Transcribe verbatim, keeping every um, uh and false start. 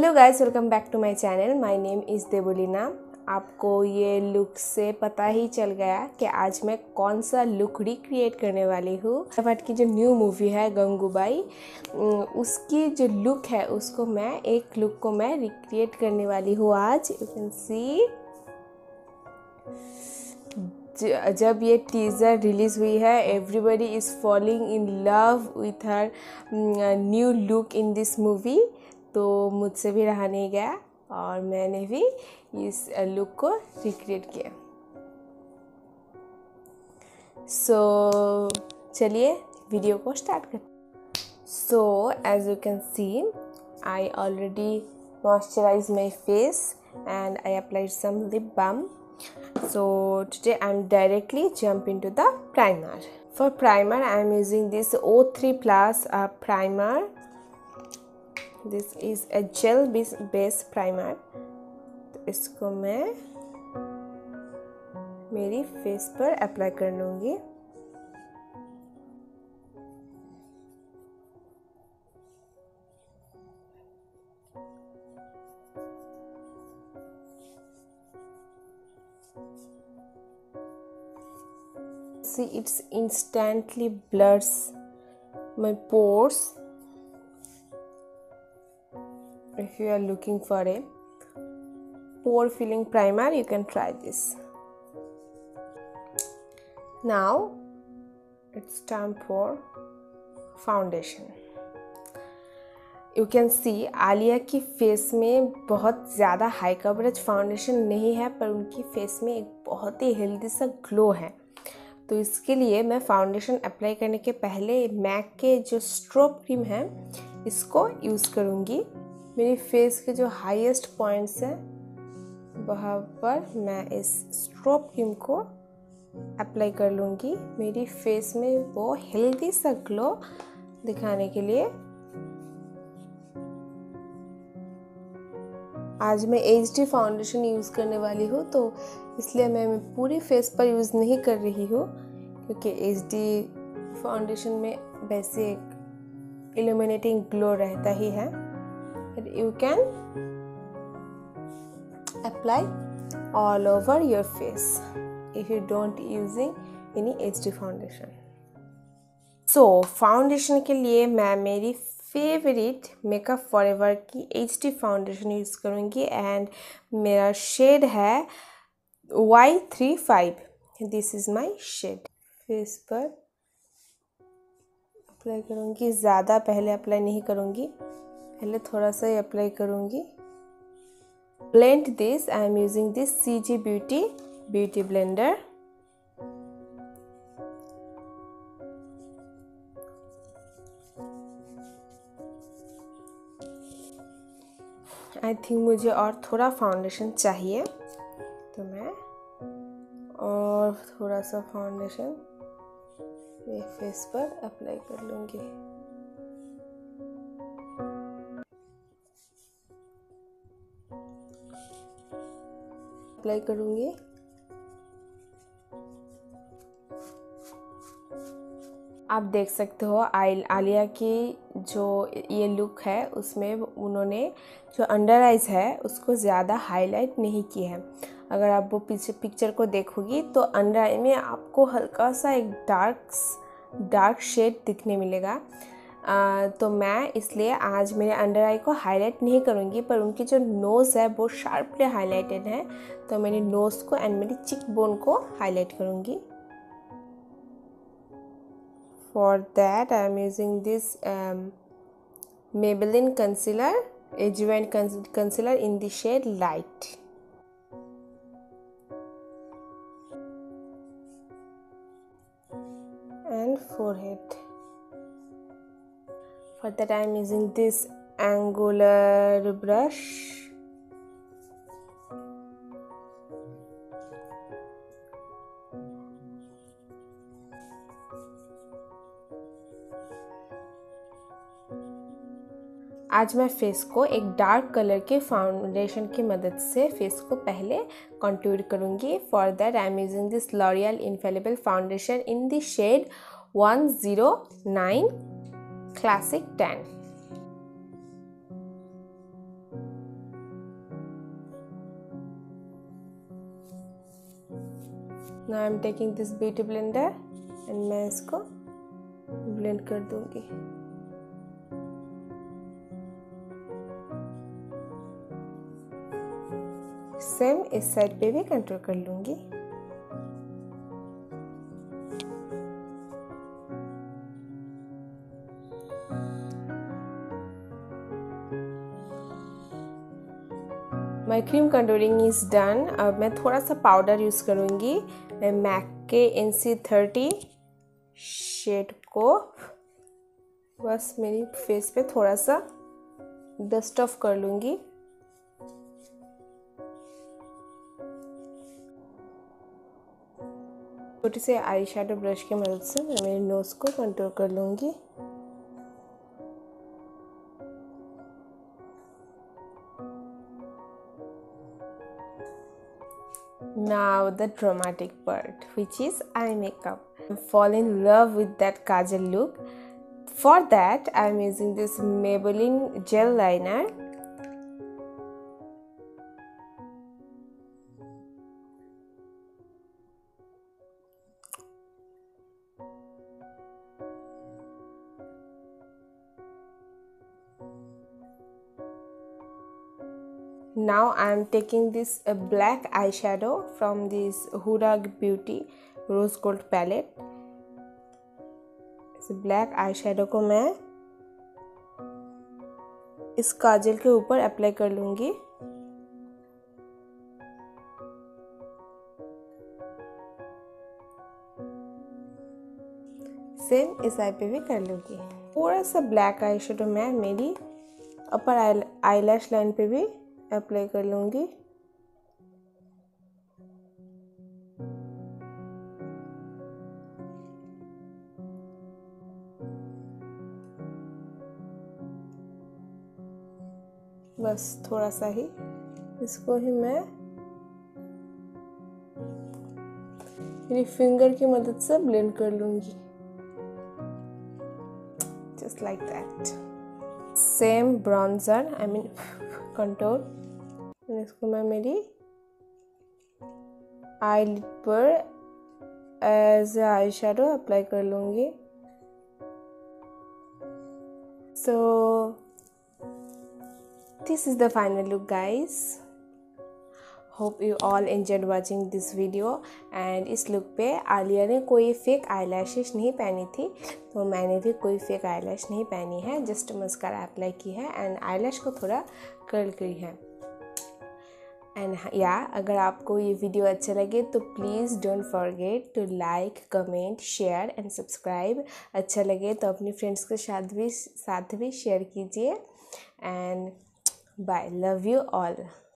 Hello guys, welcome back to my channel. My name is Devlina. आपको ये look से पता ही चल गया कि आज मैं कौन सा लुक रिक्रिएट करने वाली हूँ। भट्ट की जो न्यू मूवी है गंगूबाई, उसकी जो लुक है उसको मैं एक लुक को मैं रिक्रिएट करने वाली हूँ आज। यू कैन सी, जब ये टीज़र रिलीज़ हुई है, everybody is falling in love with her new look in this movie. तो मुझसे भी रहा नहीं गया और मैंने भी इस लुक को रिक्रिएट किया। सो so, चलिए वीडियो को स्टार्ट करते। So as you can see, I already moisturize my face and I applied some lip balm. So today I am directly jump into the primer. For primer I am using this O three plus uh, primer. This is a gel base primer. तो इसको मैं मेरी face पर apply कर लूँगी. See, it's instantly blurs my pores. If you are looking for a pore filling primer, you can try this. Now it's time for foundation. You can see Alia की face में बहुत ज़्यादा हाई कवरेज फाउंडेशन नहीं है, पर उनकी face में एक बहुत ही हेल्दी सा ग्लो है. तो इसके लिए मैं फाउंडेशन अप्लाई करने के पहले मैक के जो स्ट्रोब क्रीम है इसको यूज़ करूँगी. मेरी फेस के जो हाईएस्ट पॉइंट्स हैं वहाँ पर मैं इस स्ट्रोब क्रीम को अप्लाई कर लूँगी, मेरी फेस में वो हेल्दी सा ग्लो दिखाने के लिए. आज मैं एच डी फाउंडेशन यूज़ करने वाली हूँ, तो इसलिए मैं पूरी फेस पर यूज़ नहीं कर रही हूँ, क्योंकि एच डी फाउंडेशन में वैसे एक इल्यूमिनेटिंग ग्लो रहता ही है. You can apply all over your face if you don't using any H D foundation. So foundation के लिए मैं मेरी फेवरेट मेकअप फॉरएवर की एच डी फाउंडेशन यूज़ करूँगी एंड मेरा शेड है Y three five. This is my shade. Face पर apply करूँगी, ज़्यादा पहले अप्लाई नहीं करूँगी, पहले थोड़ा सा ही अप्लाई करूँगी. Blend this. I am using this C G beauty beauty blender. I think मुझे और थोड़ा फाउंडेशन चाहिए, तो मैं और थोड़ा सा फाउंडेशन मेरे फेस पर अप्लाई कर लूँगी. अप्लाई करूँगी. आप देख सकते हो आई आलिया की जो ये लुक है उसमें उन्होंने जो अंडर आइज़ है उसको ज़्यादा हाईलाइट नहीं की है. अगर आप वो पीछे पिक्चर को देखोगी तो अंडर आई में आपको हल्का सा एक डार्क डार्क शेड दिखने मिलेगा. आ, तो मैं इसलिए आज मेरे अंडर आई को हाईलाइट नहीं करूँगी, पर उनकी जो नोज़ है वो शार्पली हाईलाइटेड है, तो मेरी नोज़ को एंड मेरी चिक बोन को हाईलाइट करूँगी. For that I am using this um, Maybelline concealer, Adjuvant concealer in the shade light. And forehead. For that I am using this angular brush. आज मैं फेस को एक डार्क कलर के foundation की मदद से फेस को पहले कंटूर करूँगी. For that I am using this L'Oreal infallible foundation in the shade one zero nine classic ten. Now I am taking this beauty blender and मैं इसको ब्लेंड कर दूंगी। सेम इस साइड पे भी कंट्रोल कर लूंगी। My cream contouring is done. अब मैं थोड़ा सा पाउडर यूज़ करूँगी। मैं मैक के एन सी थर्टी शेड को बस मेरी फेस पे थोड़ा सा डस्ट ऑफ कर लूँगी। छोटी से आई शेडो ब्रश की मदद से मैं मेरे नोज़ को कंट्रोल कर लूँगी। Now the dramatic part, which is eye makeup. I fall in love with that kajal look. For that, I am using this Maybelline gel liner. Now I am taking this uh, black eyeshadow from this Huda Beauty Rose Gold palette. इस black eyeshadow को मैं इस काजल के ऊपर apply कर लूँगी। Same इस आई पे भी कर लूँगी। थोड़ा सा ब्लैक eyeshadow मैं मेरी अपर आईलैश लाइन पे भी अप्लाई कर लूँगी। बस थोड़ा सा ही इसको ही मैं मेरी फिंगर की मदद से ब्लेंड कर लूँगी, just like that. Same bronzer I mean contour इसको मैं मेरी आई लिड पर एज आई शेडो अप्लाई कर लूँगी। So this is the final look guys. Hope you all enjoyed watching this video. And इस लुक पे आलिया ने कोई फेक आईलैशेस नहीं पहनी थी, तो मैंने भी कोई फेक आईलैश नहीं पहनी है, जस्ट मस्कारा अप्लाई की है एंड आईलैश को थोड़ा कर्ल की है। एंड या अगर आपको ये वीडियो अच्छा लगे तो please don't forget to like, comment, share and subscribe. अच्छा लगे तो अपनी फ्रेंड्स के साथ भी साथ भी शेयर कीजिए। And bye, love you all.